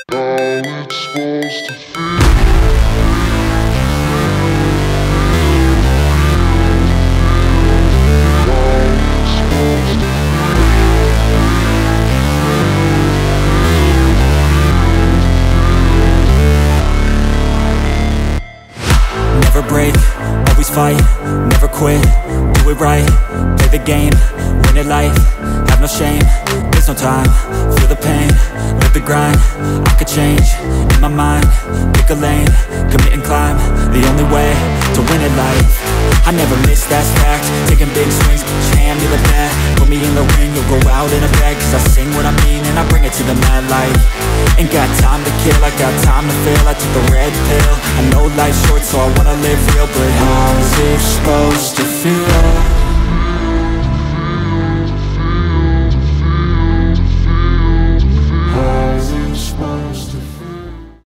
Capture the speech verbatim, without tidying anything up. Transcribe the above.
How it's supposed to feel. Never break, always fight, never quit, do it right, play the game, win it life, have no shame, there's no time, feel the pain, live the grind, I could change, in my mind, pick a lane, commit and climb, the only way to win it life, I never miss, that's fact, taking big swings, put your hand to the bat, put me in the ring, you'll go out in a bag, cause I sing what I mean and I bring it to the mad light, ain't got time to kill, I got time to feel, I took the red pill, I know life's short so I wanna live real, but how's it supposed to feel?